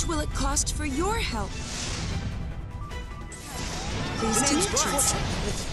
much will it cost for your help? Pleased to meet you.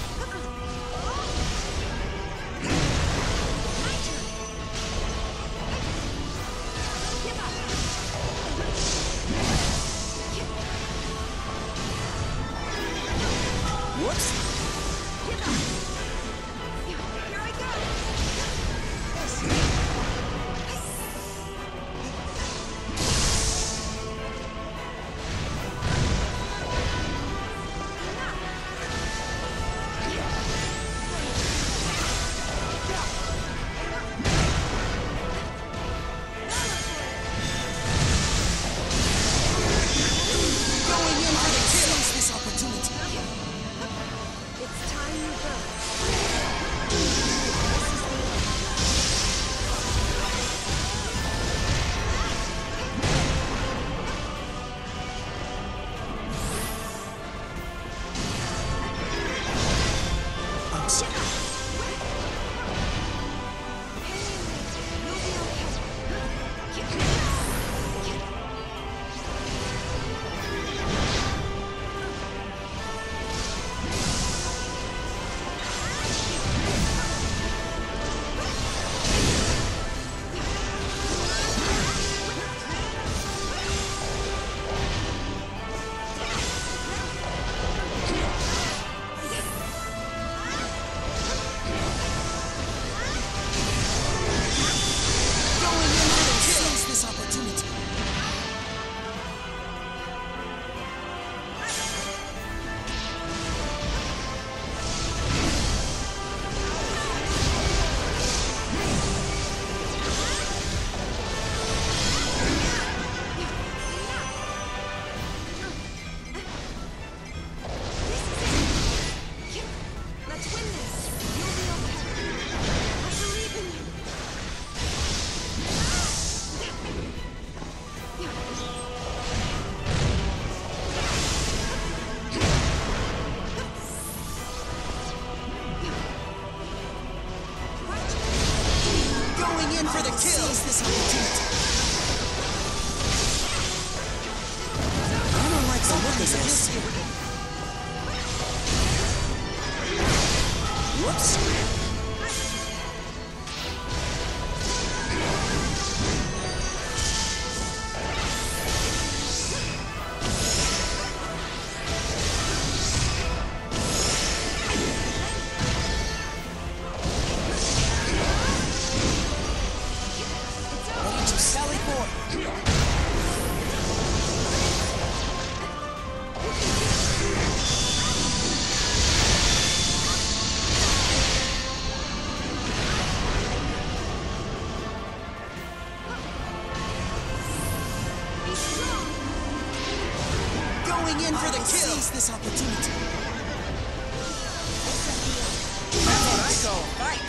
In for the kill. Seize this opportunity. That's what I call a fight.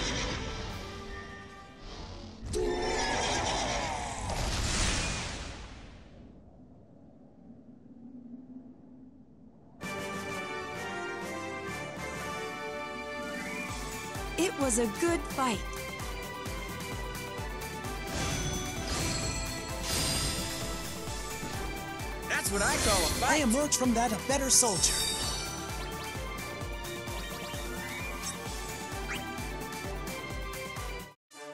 It was a good fight. That's what I call a fight. I emerge from that a better soldier.